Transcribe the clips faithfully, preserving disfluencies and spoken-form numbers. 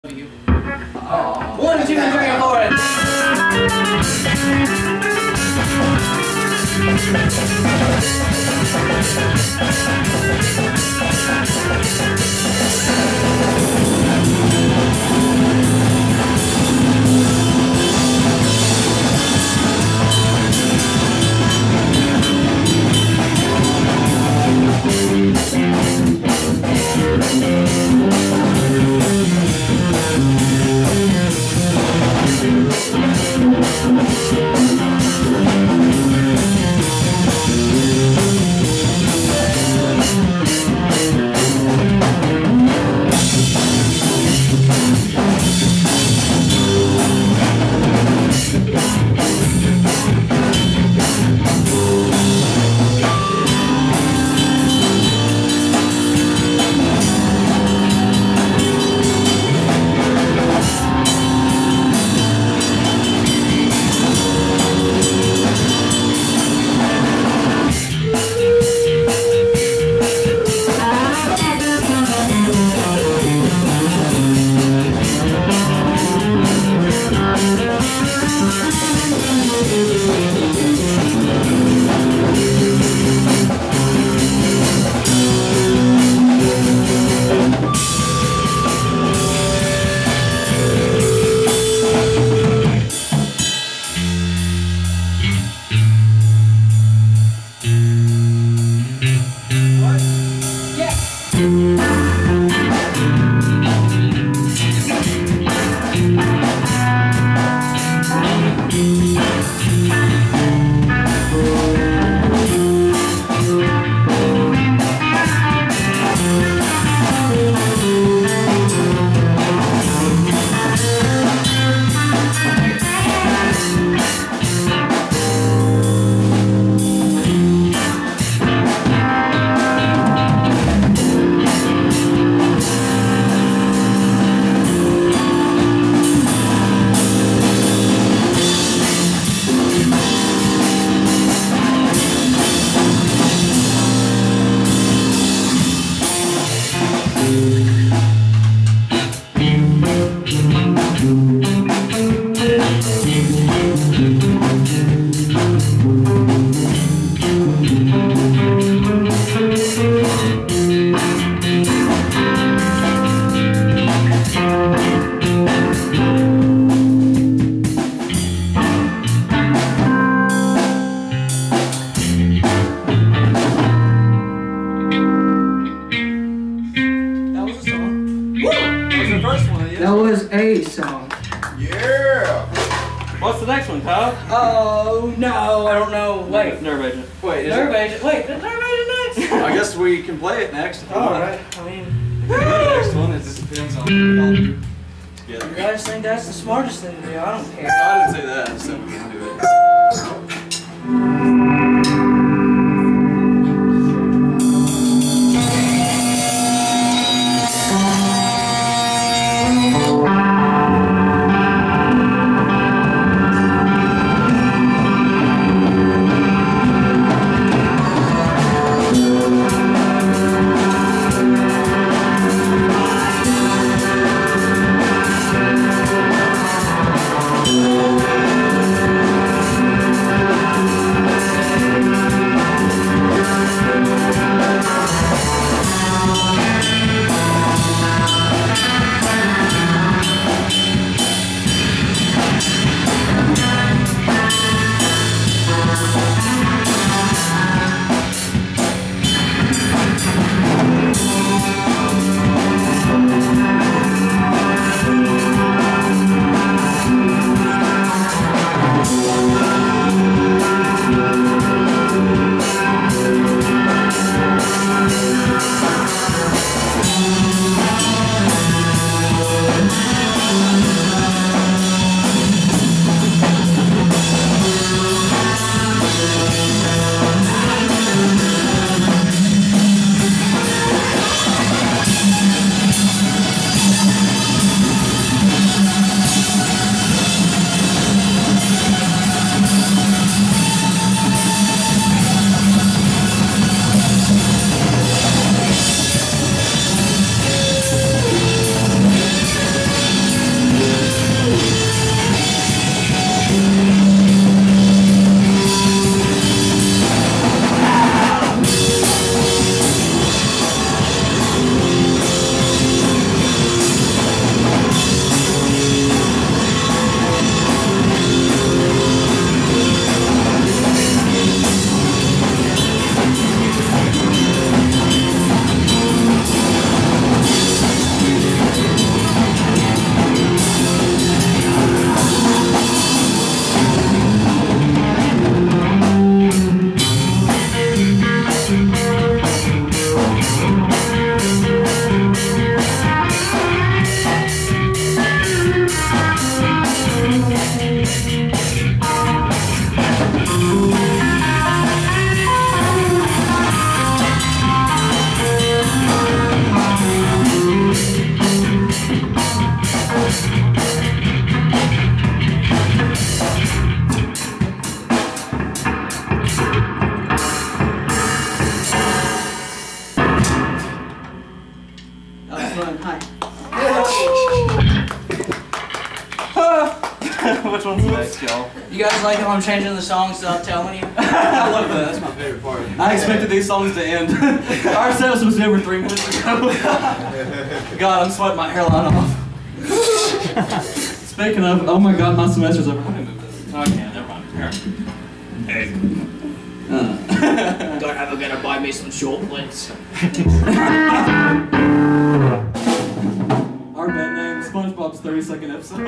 you. Oh. One, two, three, and four. That was a song. Yeah! What's the next one, Kyle? Oh, no, I don't know. Wait. Nerve Agent. Wait, Nerve it? Agent. Wait, the Nerve Agent next? I guess we can play it next. Alright, I mean. The next one, it just depends on what we all do together. You guys think that's the smartest thing to do? I don't care. No, I didn't say that. I just said we can do it. Which one's next, y'all? You guys like how I'm changing the songs without telling you? I love that. That's my favorite part. I expected these songs to end. Our sales was over three minutes ago. God, I'm sweating my hairline off. Speaking of, oh my God, my semester's over. Let me move this. Oh, I can't. Never mind. Here. Hey. Uh. Gonna have gonna buy me some short plates. Our band name, SpongeBob's thirty second episode. I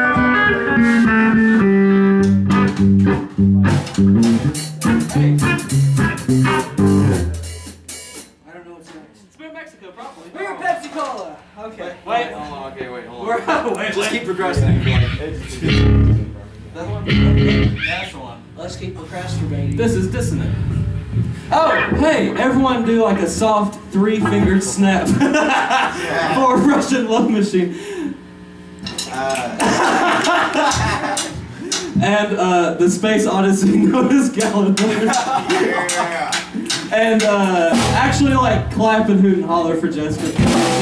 don't know what's next. It's been Mexico, probably. We're Pepsi Cola. Okay. Wait. Hold on, okay, wait, hold on. We're wait, Just wait. keep progressing. That one? That's the one. Let's keep procrastinating. This is dissonant. Oh, hey, everyone do like a soft three-fingered snap for Russian Love Machine. Uh, And uh, the Space Odyssey Notice Gallon. yeah. And uh, actually like clap and hoot and holler for Jessica.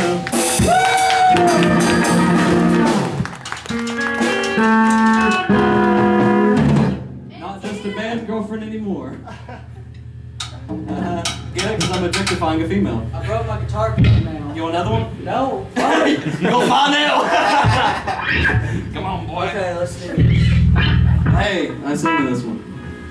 Not just a band girlfriend anymore. Uh, get it? Because I'm objectifying a female. I broke my guitar pick now. You want another one? No. Go find out! Come on, boy. Okay, let's do it. Hey, I sing this one.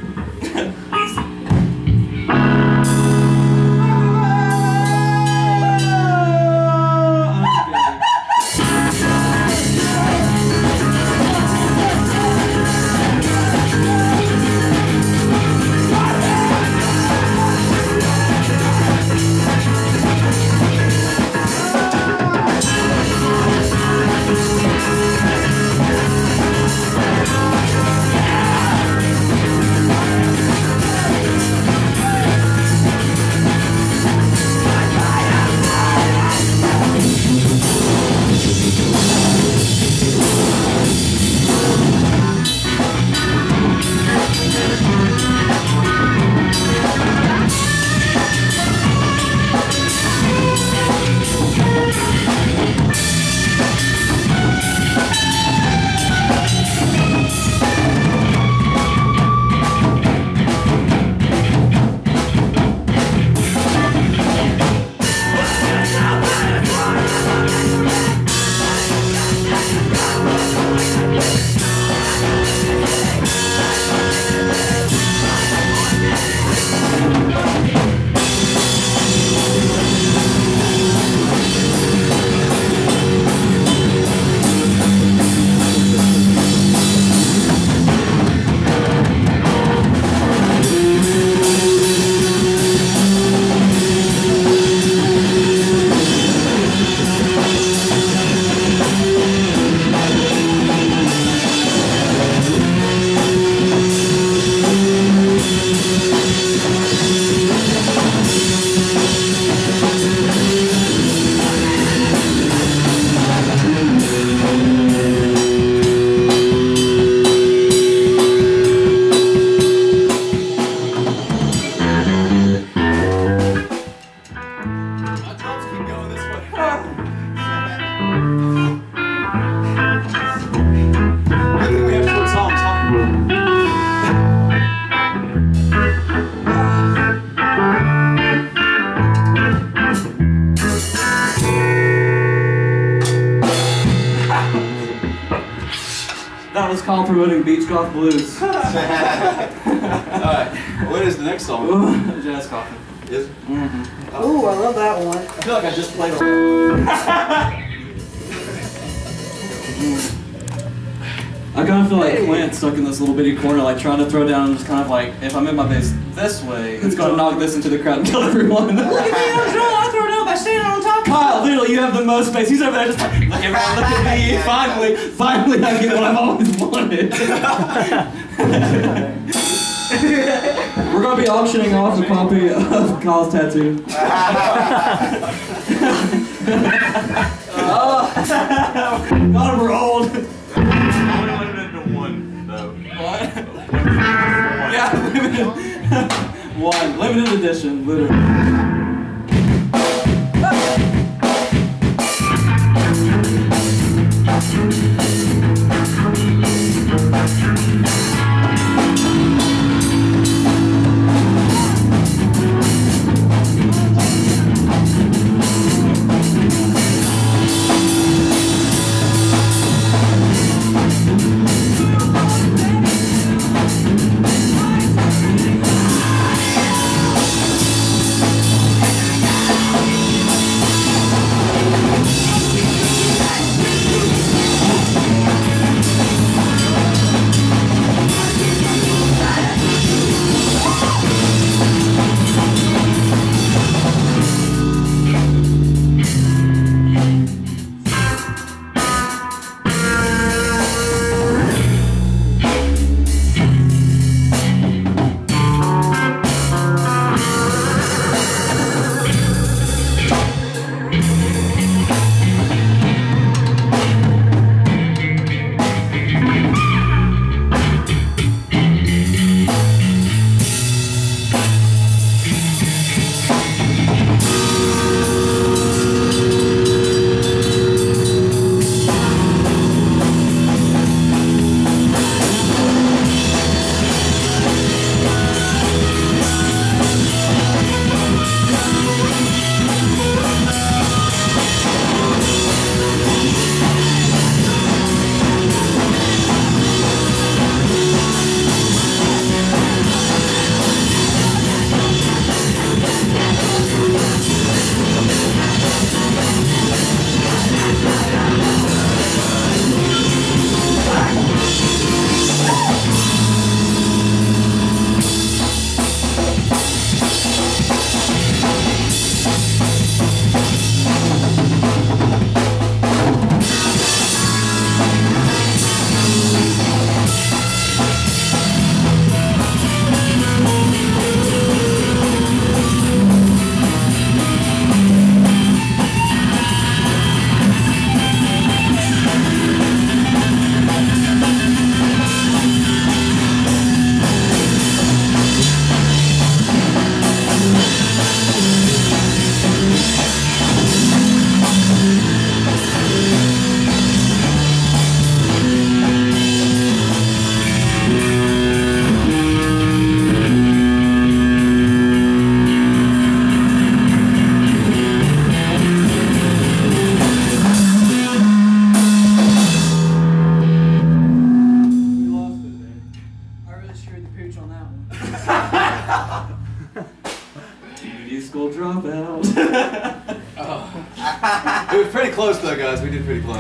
That was called promoting Beach Golf Blues. Alright, what is the next song? Ooh, Jazz Coffin. Is it? Mm-hmm. Ooh, I love that one. I feel like I just played on I kind of feel like Clint stuck in this little bitty corner, like trying to throw down, just kind of like, if I'm in my base this way, it's gonna knock this into the crowd and kill everyone. Look at me, I was wrong. I throw it down by standing on top. Kyle, literally, you have the most space. He's over there just like, look everyone, look at me. Finally, finally, I get what I've always wanted. We're gonna be auctioning off a copy of Kyle's tattoo. Oh, God, we're old. Only limited to one, though. What? Yeah, limited. One, limited edition, literally.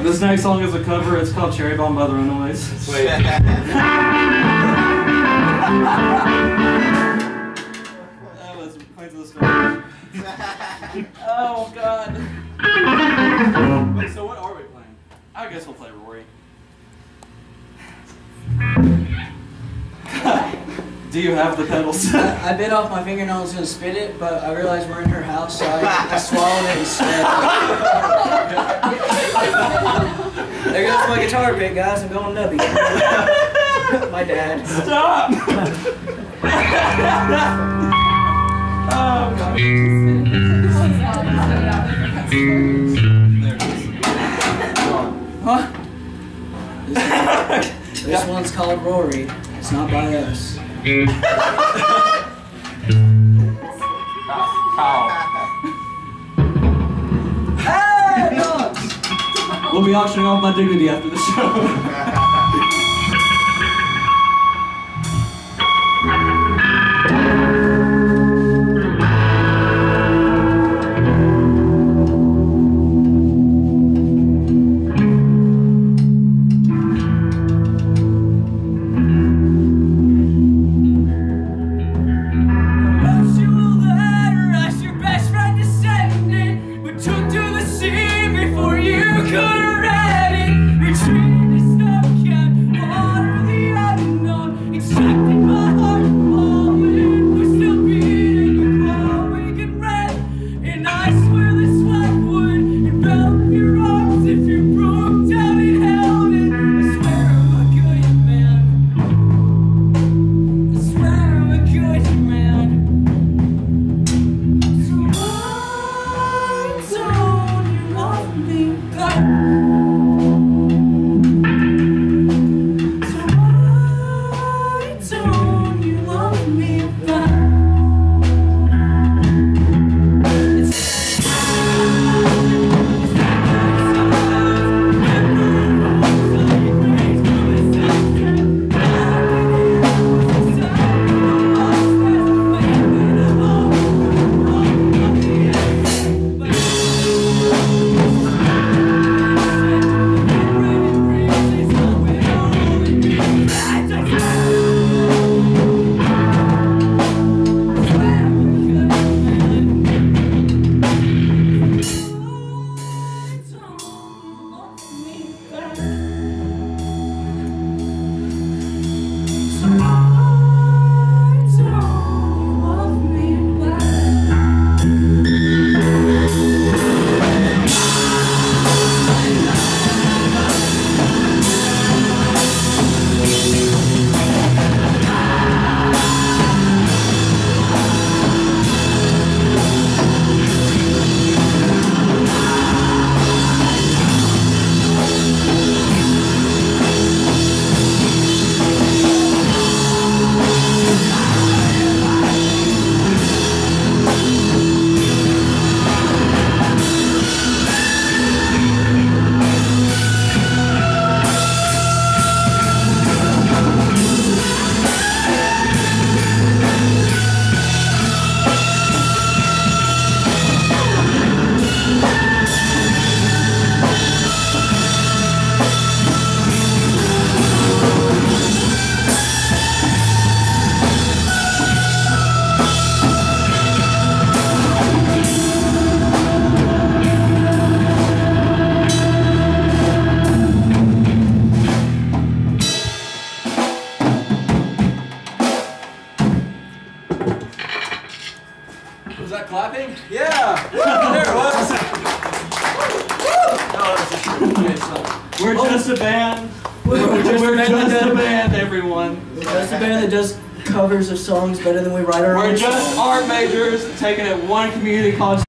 This next song is a cover. It's called Cherry Bomb by the Runaways. Wait. That was Queens of the Stone Age. Oh God. Wait, so what are we playing? I guess we'll play Rory. Do you have the pedals? I, I bit off my finger and I was gonna spit it, but I realized we're in her house, so I, I swallowed it instead. There goes my guitar pick, guys. I'm going nubby. My dad. Stop! Oh God. There it is. Huh? This, this one's called Rory. It's not by us. Hey, dogs! We'll be auctioning off my dignity after the show. Was that clapping? Yeah! There it was! We're just a band. We're just, We're just a band, everyone. We're just a band that does covers of songs better than we write our own We're just songs. art majors taking it one community college.